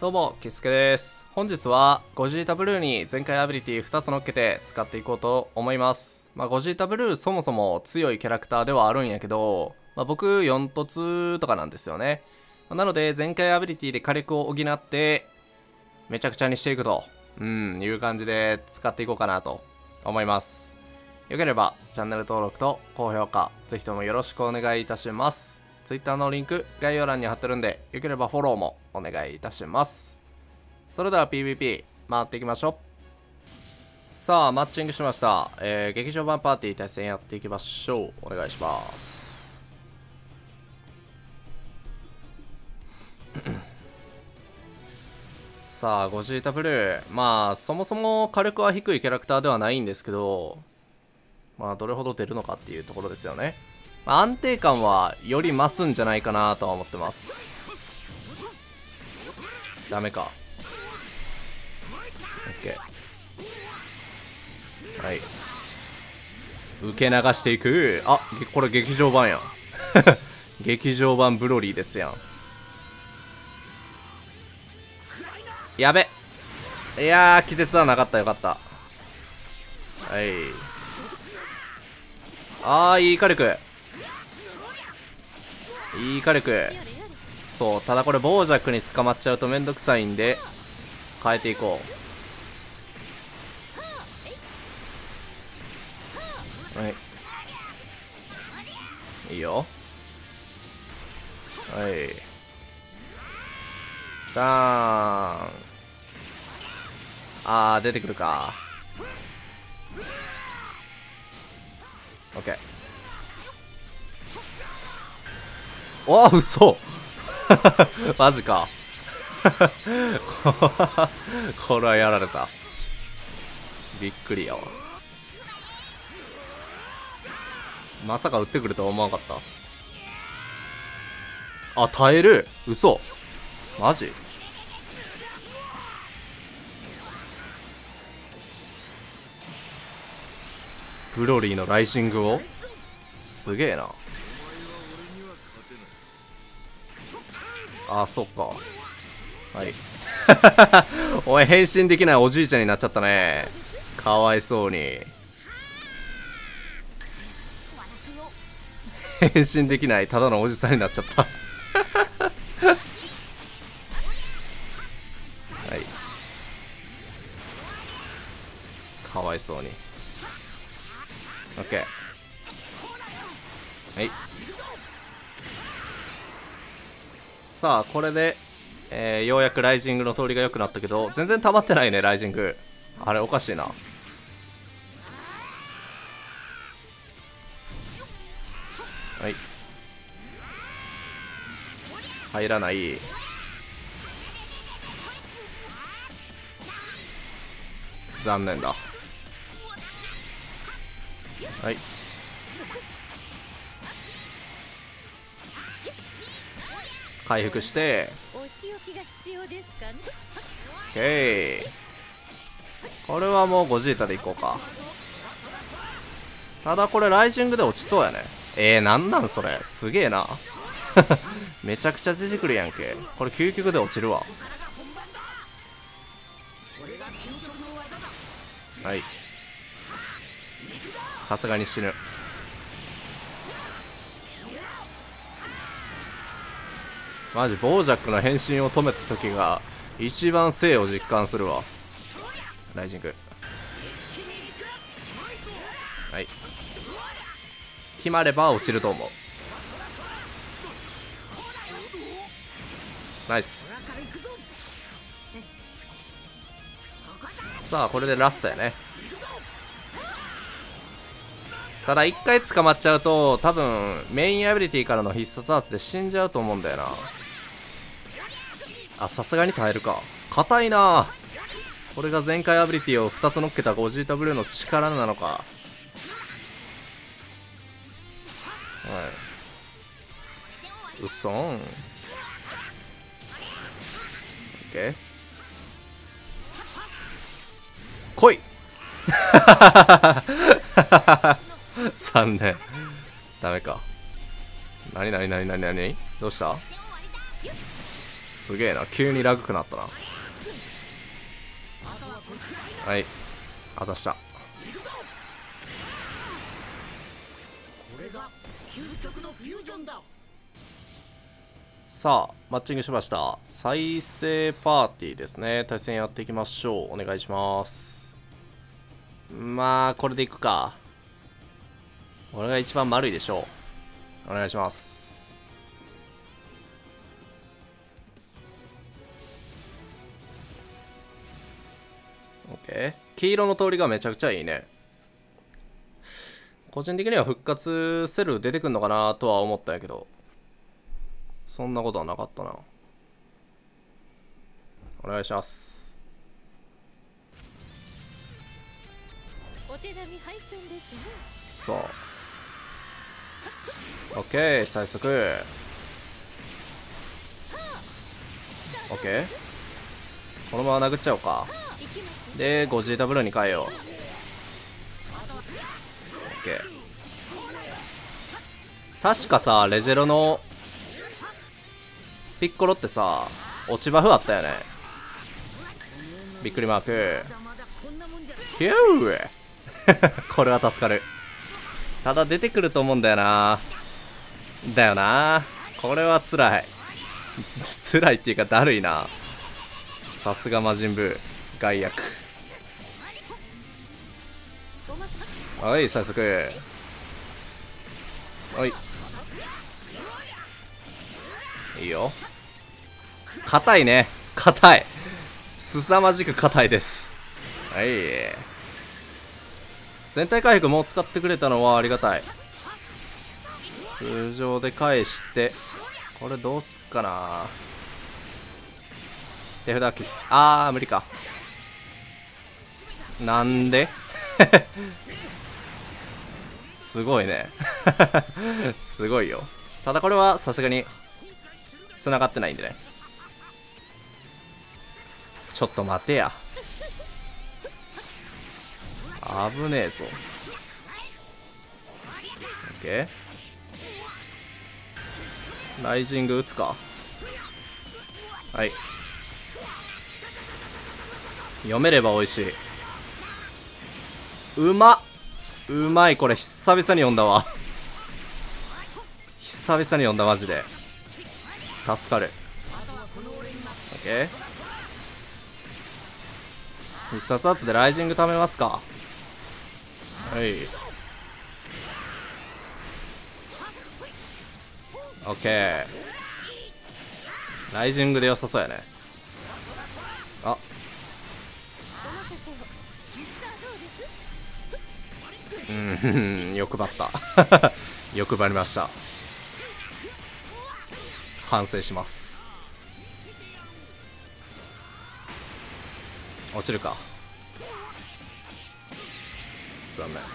どうも、キスケです。本日はゴジータブルーに全開アビリティ2つ乗っけて使っていこうと思います。ゴジータブルーそもそも強いキャラクターではあるんやけど、僕4突とかなんですよね。なので全開アビリティで火力を補ってめちゃくちゃにしていくと、いう感じで使っていこうかなと思います。よければチャンネル登録と高評価、ぜひともよろしくお願いいたします。Twitter のリンク概要欄に貼ってるんで、よければフォローもお願いいたします。それでは PVP 回っていきましょう。さあマッチングしました。劇場版パーティー対戦やっていきましょう。お願いします。さあゴジータブルー、そもそも火力は低いキャラクターではないんですけど、どれほど出るのかっていうところですよね。安定感はより増すんじゃないかなとは思ってます。ダメか。 OK。 はい、受け流していく。これ劇場版やん劇場版ブロリーですやん。やべ、いやー気絶はなかった。よかった。はい、いい火力、いい火力。そう、ただこれ傍若に捕まっちゃうとめんどくさいんで変えていこう。はい、いいよ。はい、ダーン。出てくるか。 OK。 おー、嘘マジかこれはやられた。びっくりやわ。まさか撃ってくるとは思わなかった。耐える。嘘マジ。ブロリーのライジングをすげえな。そっか。はいおい、変身できないおじいちゃんになっちゃったね。かわいそうに。変身できないただのおじさんになっちゃったはい、かわいそうに。 OK。 はい、さあこれで、ようやくライジングの通りが良くなったけど、全然溜まってないねライジング。あれおかしいな。はい、入らない。残念だ。はい、回復して OK。 これはもうゴジータでいこうか。ただこれライジングで落ちそうやね。なんなんそれ、すげえなめちゃくちゃ出てくるやんけ。これ究極で落ちるわ。はい、さすがに死ぬ。マジ傍若の変身を止めた時が一番生を実感するわ。ライジング。はい、決まれば落ちると思う。ナイス。さあこれでラストやね。ただ一回捕まっちゃうと多分メインアビリティからの必殺アーツで死んじゃうと思うんだよな。さすがに耐えるか。硬いな。これが全開アビリティを2つ乗っけたゴジータブルーの力なのか。はい、うそん。 OK。 来い残念。ダメか。なにどうした。 すげえな、急にラグくなったな。はい、あざした。さあマッチングしました。再生パーティーですね。対戦やっていきましょう。お願いします。まあこれでいくか。俺が一番丸いでしょう。お願いします。OK。黄色の通りがめちゃくちゃいいね。個人的には復活セル出てくんのかなとは思ったんやけど、そんなことはなかったな。お願いします。 お手紙拝見ですさね。 あ OK、 最速 OK。 このまま殴っちゃおうか。で 5GW に変えよう。 OK。 確かさレジェロのピッコロってさ落ちバフあったよね。びっくりマーク。ヒューこれは助かる。ただ出てくると思うんだよな。だよな。これは辛い辛いっていうかだるいな。さすが魔人ブー害悪。はい、最速。はい、いいよ。硬いね、硬い、凄まじく硬いです。はい、全体回復もう使ってくれたのはありがたい。通常で返して、これどうすっかな。手札機、あー無理か。なんですごいねすごいよ。ただこれはさすがに繋がってないんでね。ちょっと待てや、危ねえぞ。 OK。 ライジング打つか。はい、読めれば美味しい。うまい。これ久々に読んだわ久々に読んだ、マジで助かる。 OK。 必殺圧でライジング貯めますか。はい、 OK。 ライジングで良さそうやね。あ、欲張った欲張りました。反省します。落ちるか、残念。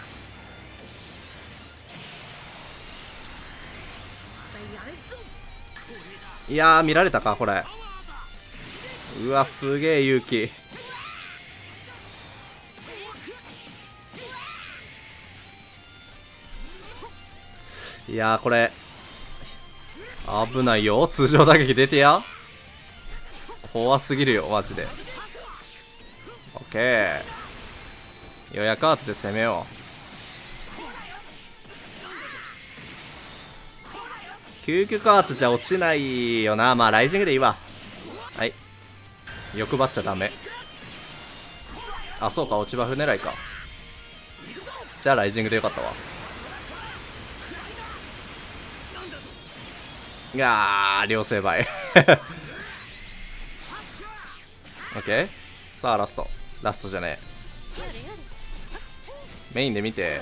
いやー見られたかこれ。うわすげえ勇気。いやーこれ危ないよ。通常打撃出てや。怖すぎるよマジで。オッケー、予約圧で攻めよう。究極圧じゃ落ちないよな。まあライジングでいいわ。はい、欲張っちゃダメ。あそうか、落ちバフ狙いか。じゃあライジングでよかったわ。いやー両成敗オッケー。さあラストじゃねえ、メインで見て。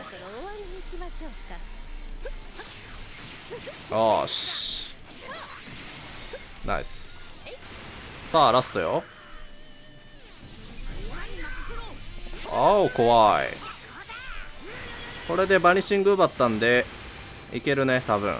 よしナイス。さあラストよ。あお怖い。これでバニシング奪ったんでいけるね多分。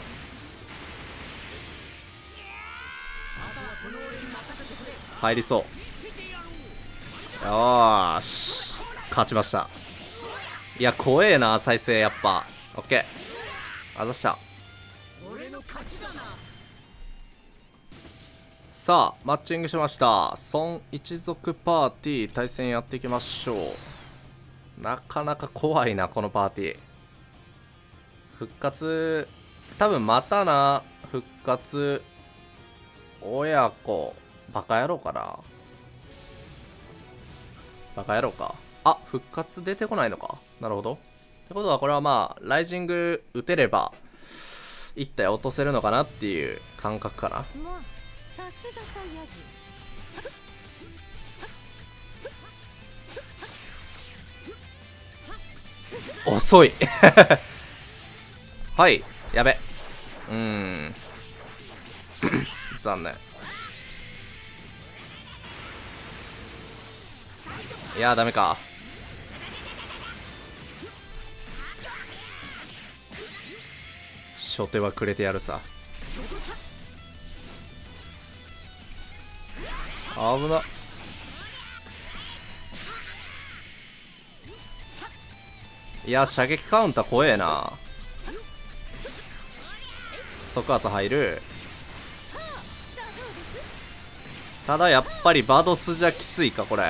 入りそう。よーし勝ちました。いや怖えな再生やっぱ。オッケーあざした。 さあマッチングしました。孫一族パーティー対戦やっていきましょう。なかなか怖いなこのパーティー。復活多分またな。復活親子バカ野郎かな。バカ野郎か。あ、復活出てこないのか。なるほど。ってことはこれはまあライジング打てれば1体落とせるのかなっていう感覚かな。 まあさすがサイヤ人。 遅いはいやべ。残念。いやーダメか。初手はくれてやるさ。危な。いや射撃カウンター怖えな。即圧入る。ただやっぱりバドスじゃきついかこれ。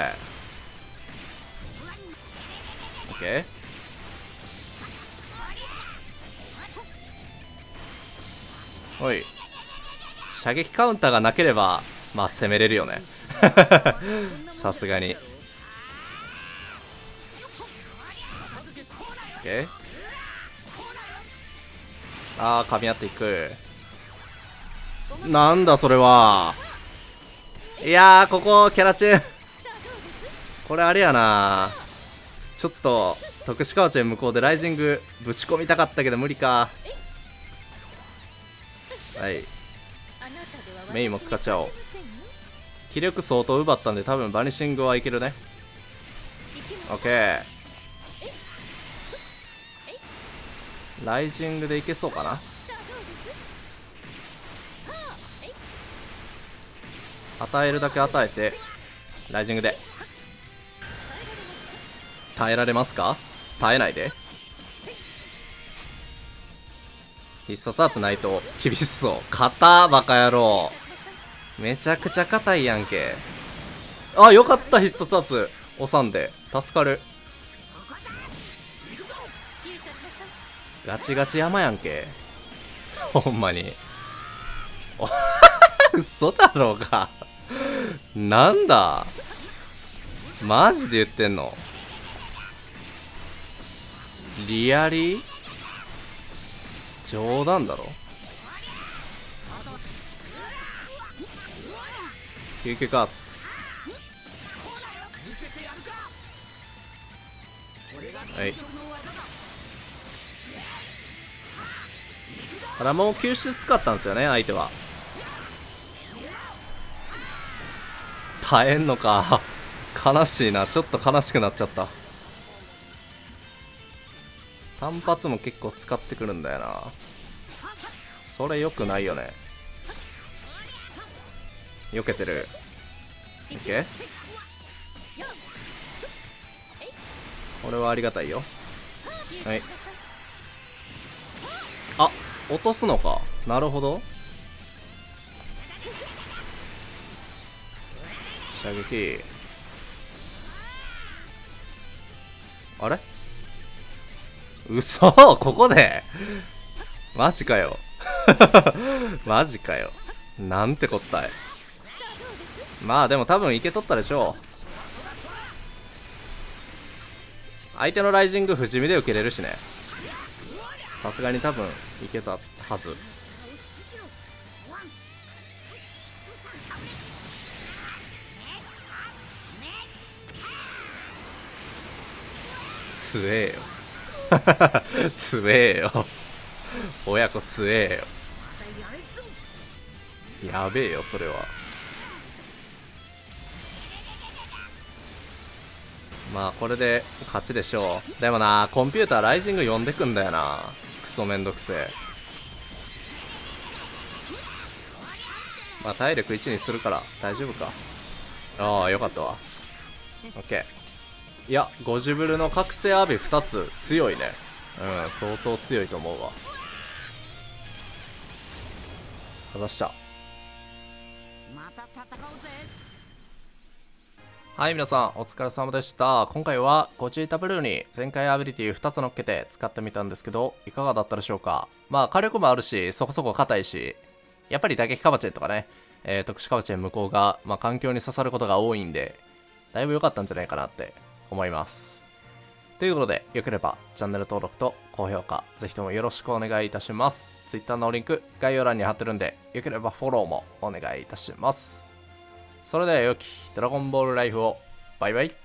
オッケー。おい射撃カウンターがなければまあ攻めれるよねさすがに。オッケー。あー噛み合っていく。なんだそれは。いやーここキャラチェンこれあれやな。ちょっと特殊カウチェン向こうでライジングぶち込みたかったけど無理か。はい、メインも使っちゃおう。気力相当奪ったんで多分バニシングはいけるね。オッケー。ライジングでいけそうかな。与えるだけ与えてライジングで耐えられますか。耐えないで。必殺圧ないと厳しそう。硬バカ野郎。めちゃくちゃ硬いやんけ。あ、よかった必殺圧押さんで助かる。ガチガチ山やんけほんまに嘘だろうがなんだマジで言ってんの。リアリー冗談だろ。救急カーツ。はい。ただもう救出使ったんですよね相手は。耐えんのか悲しいな。ちょっと悲しくなっちゃった。単発も結構使ってくるんだよな。それ良くないよね。避けてる。オッケー。これはありがたいよ。はい。あ、落とすのか。なるほど。射撃。あれ嘘ここでマジかよマジかよ。なんてこったい。まあでも多分いけとったでしょう。相手のライジング不死身で受けれるしね。さすがに多分いけたはず。強えよ強えよ親子強えよ。やべえよそれは。まあこれで勝ちでしょう。でもなコンピューターライジング呼んでくんだよな。クソめんどくせえ。まあ体力1にするから大丈夫か。ああよかったわ。オッケー。いやゴジブルの覚醒アビ2つ強いね。うん相当強いと思うわ。かざした。 また戦おうぜ。 はい、皆さんお疲れ様でした。今回はゴジータブルーに全開アビリティ2つ乗っけて使ってみたんですけど、いかがだったでしょうか。まあ火力もあるし、そこそこ硬いし、やっぱり打撃カバチェンとかね、特殊カバチェン向こうが、まあ、環境に刺さることが多いんで、だいぶ良かったんじゃないかなって思います。ということで、よければチャンネル登録と高評価、ぜひともよろしくお願いいたします。Twitter のリンク、概要欄に貼ってるんで、よければフォローもお願いいたします。それでは良きドラゴンボールライフを。バイバイ。